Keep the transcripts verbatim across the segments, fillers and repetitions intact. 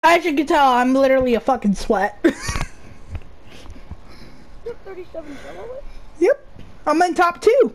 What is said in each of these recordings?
As you can tell, I'm literally a fucking sweat. You have thirty-seven solo? Yep. I'm in top two.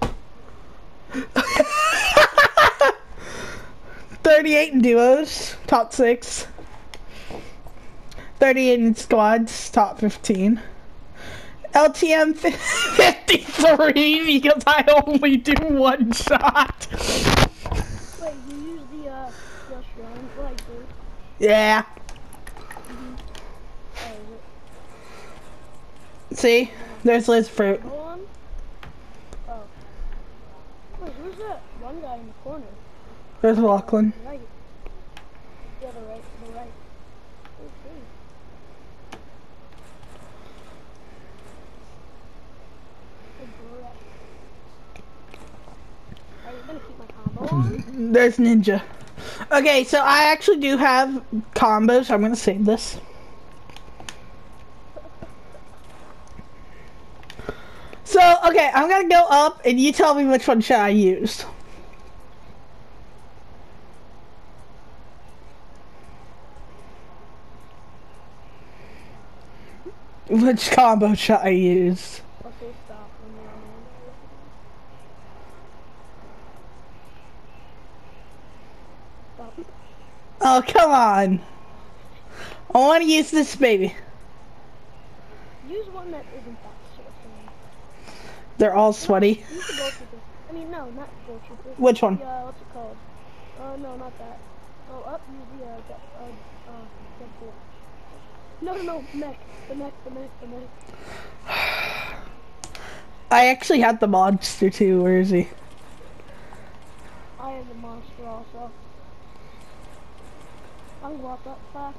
thirty-eight in duos, top six. thirty-eight in squads, top fifteen. L T M fifty-three because I only do one shot. Wait, you use the uh, the Australian flag, dude? Yeah. Mm-hmm. Oh, is it? See? There's Liz Fruit. Go on. Oh. Wait, who's that one guy in the corner? There's Lachlan. Right. Yeah, the right, the right. Okay. Are you gonna keep my combo on? There's Ninja. Okay, so I actually do have combos. I'm gonna save this. So, okay, I'm gonna go up and you tell me which one should I use. Which combo should I use? Okay, stop. Stop. Oh, come on. I want to use this baby. Use one that isn't that sort of thing. They're all sweaty. Use the Gold Trooper. I mean, no, not the Gold Trooper. Which one? The, uh, what's it called? Oh, no, not that. Oh, up, use the, uh, the, uh, uh, Deadpool. No, no, no, mech. The mech, the mech, the mech. I actually had the monster too. Where is he? I am the monster also. I'll walk up fast.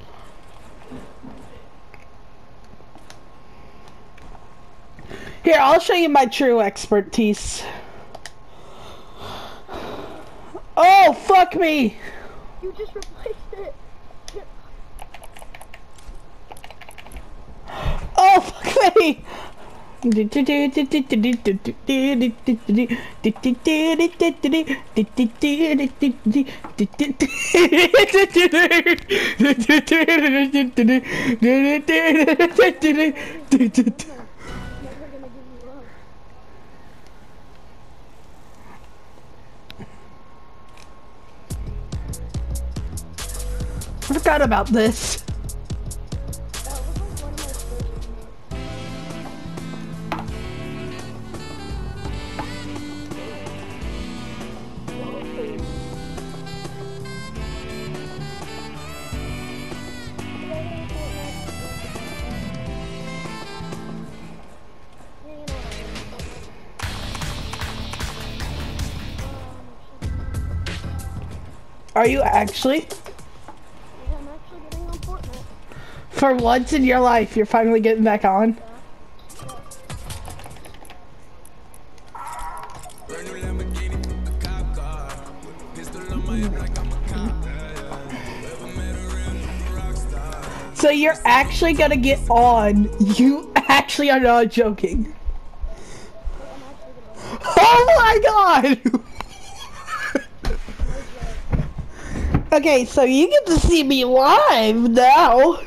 Here, I'll show you my true expertise. Oh, fuck me! You just replaced it. Oh, fuck me! Never gonna give you love. I forgot about this. That was like one of my first Are you actually? Yeah, I'm actually getting on Fortnite. For once in your life, you're finally getting back on? So you're actually gonna get on. You actually are not joking. Oh my god! Okay, so you get to see me live now.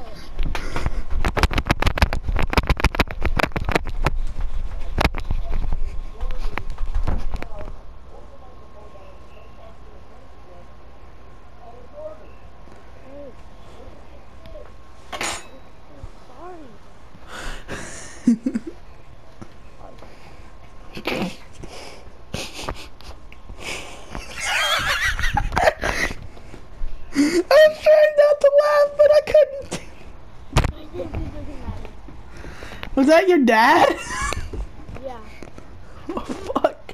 I was trying not to laugh, but I couldn't. Was that your dad? Yeah. Oh, fuck.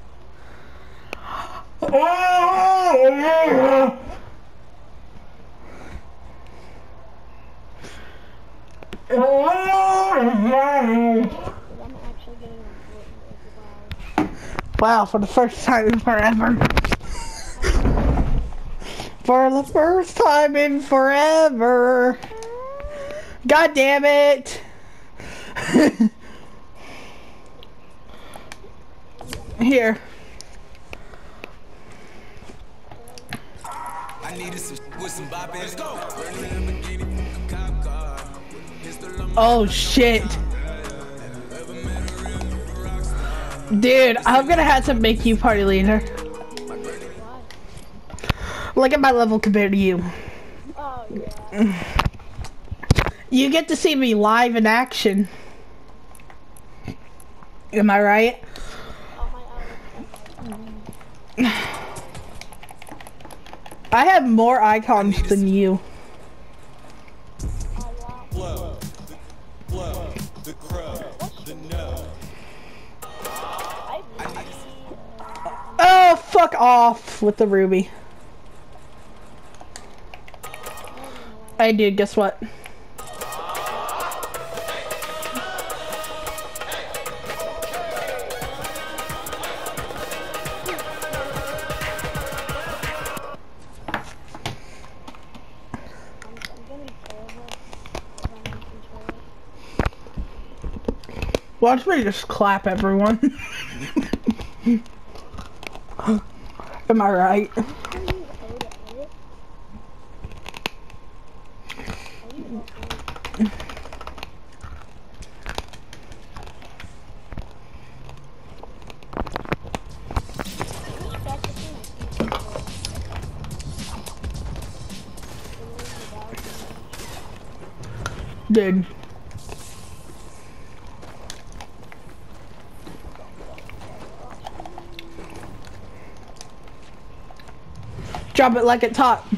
Oh, wow, for the first time in forever. For the first time in forever. God damn it. Here. I needed some Oh shit. Dude, I'm gonna have to make you party leader. Look at my level compared to you. Oh, yeah. You get to see me live in action. Am I right? I have more icons than you. Flow, the flow, the crow, the no. Oh, fuck off with the ruby. Hey dude, guess what? Watch me just clap everyone. Am I right? Dude. Drop it like it's hot.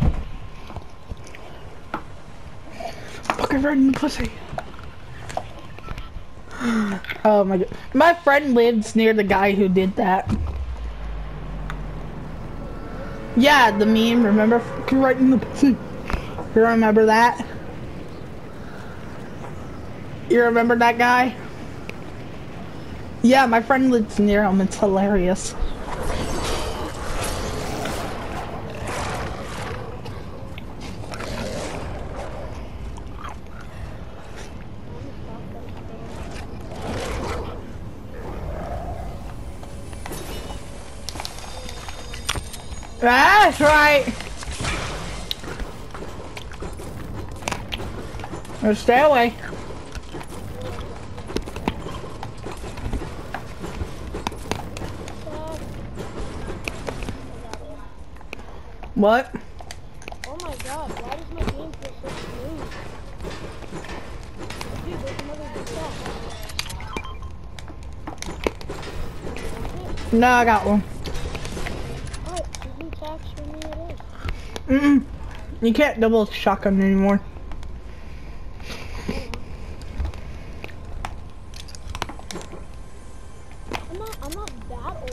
Fucking right in the pussy. Oh my god. My friend lives near the guy who did that. Yeah, the meme, remember? Fucking right in the pussy. You remember that? You remember that guy? Yeah, my friend lives near him. It's hilarious. That's right. Now stay away. What? Oh my god, why does my game feel so smooth? Dude, there's another good stuff. No, I got one. Alright, two attacks for me it is. Mm-mm. You can't double shotgun anymore. I'm not, I'm not that old.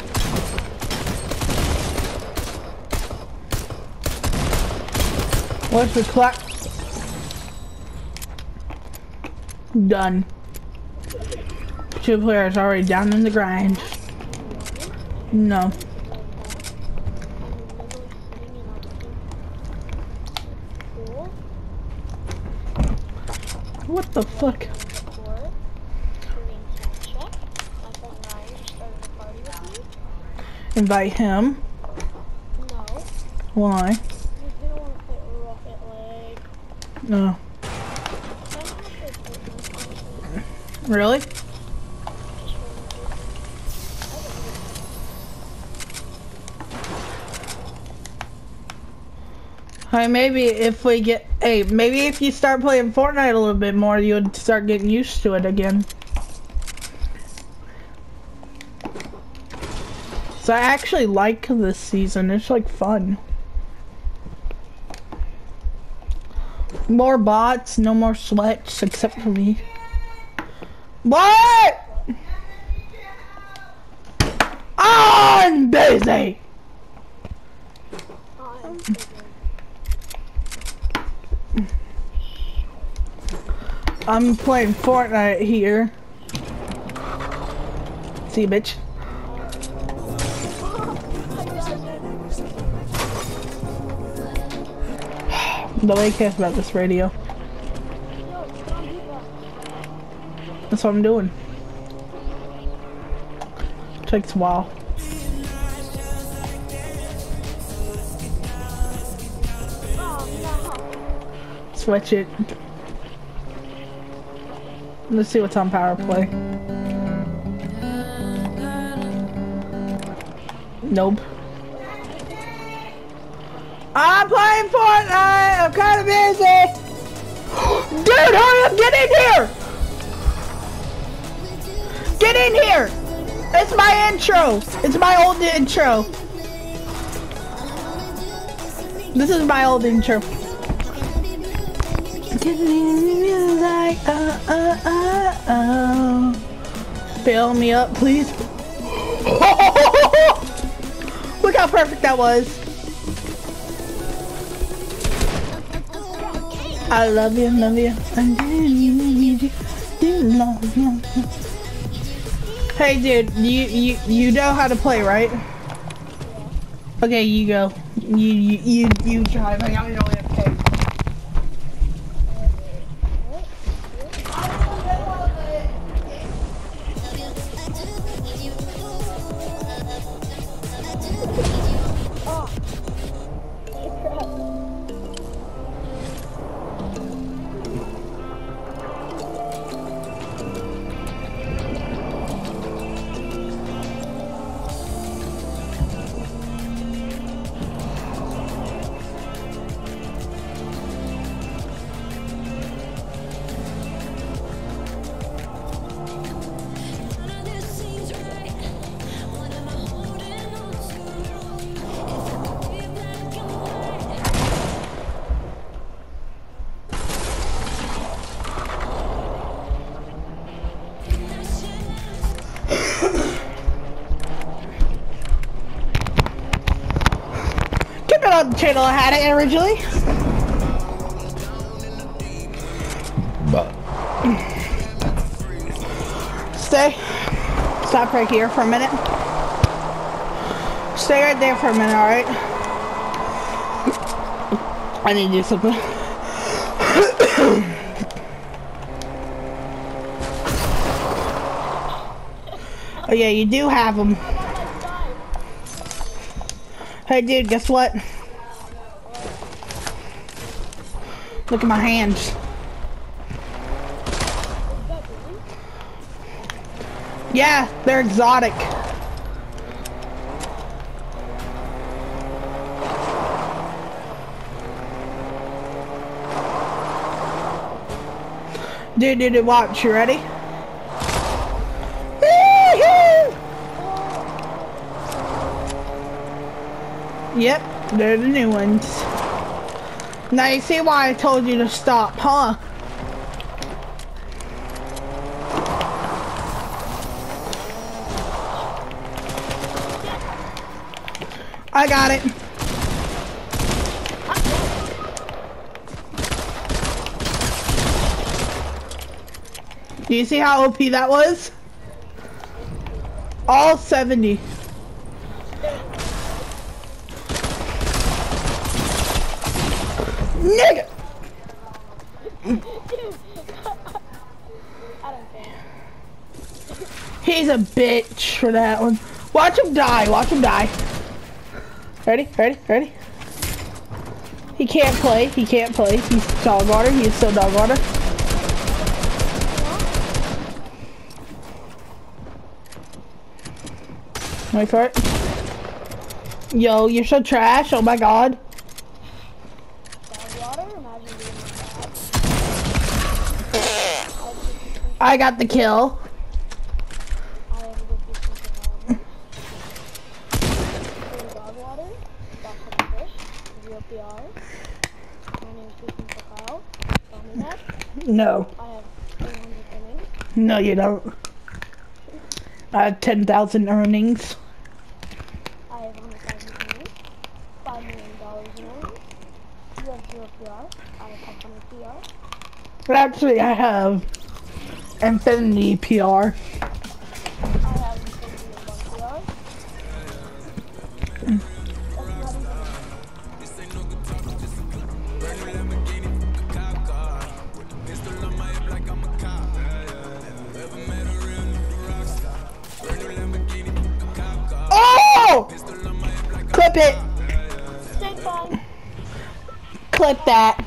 What's the clock? Done. Two players already down in the grind. No. What the fuck? Invite him. No. Why? He's gonna want to play Rocket League. No. Really? Hey, maybe if we get, hey, maybe if you start playing Fortnite a little bit more, you would start getting used to it again. So I actually like this season. It's like fun. More bots, no more sweats, except for me. What? I'm busy. I'm I'm playing Fortnite here. See, bitch. Nobody cares about this radio. That's what I'm doing. Takes a while. switch it. Let's see what's on power play. Nope. I'm playing Fortnite! I'm kind of busy! Dude, hurry up! Get in here! Get in here! It's my intro! It's my old intro. This is my old intro. Like, uh, uh, uh, uh. Fill me up, please. Look how perfect that was. I love you, love you. I need you, do love you. Hey, dude, you you you know how to play, right? Okay, you go. You you you you drive. I got your okay. The channel I had it originally. But stay. Stop right here for a minute. Stay right there for a minute, alright? I need to do something. Oh yeah, you do have them. Hey dude, guess what? Look at my hands. Yeah, they're exotic. Dude, dude, dude, watch. You ready? Yep, they're the new ones. Now you see why I told you to stop, huh? I got it. Do you see how O P that was? All seventy. Nigga! He's a bitch for that one. Watch him die, watch him die. Ready, ready, ready? He can't play, he can't play. He's dog water, he is still dog water. Wait for it. Yo, you're so trash, oh my god. I got the kill. No. No, you don't. I have ten thousand earnings. I have one hundred thousand earnings. five million dollars in earnings. You have zero P R. I have five hundred P R. But actually, I have infinity P R. I have infinity and one P R. Mm. Oh! Clip it. Stay fun. Clip that.